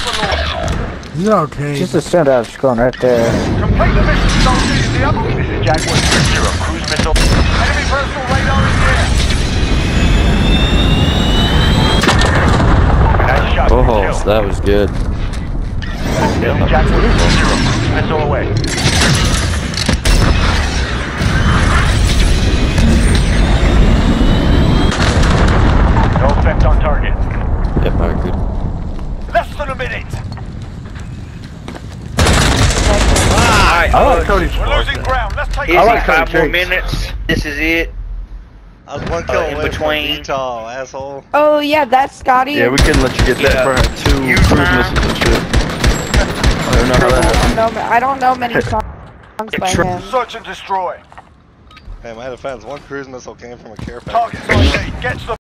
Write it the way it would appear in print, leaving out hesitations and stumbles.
He's okay. Just a send out, just going right there. Complete the mission, soldiers. The other. This is Jaguar 0. Cruise missile. Enemy personal radar in the air. Nice shot. Oh, that was good. This is Jaguar 0. Cruise missile away. No effect on target. Get back, good. Less than a minute. Alright, I like Cody's We're losing ground. Let's take easy, I like 5 Cody more Jakes. minutes. This is it. I was one kill in away between. from Utah, asshole. Oh yeah, that's Scotty. Yeah, we can let you get that Yeah. for 2 You cruise try. missiles and shit. I don't know how that happened. I don't know many songs by him. Search and destroy. Hey, my defense, one cruise missile came from a care package. Target site. Get to the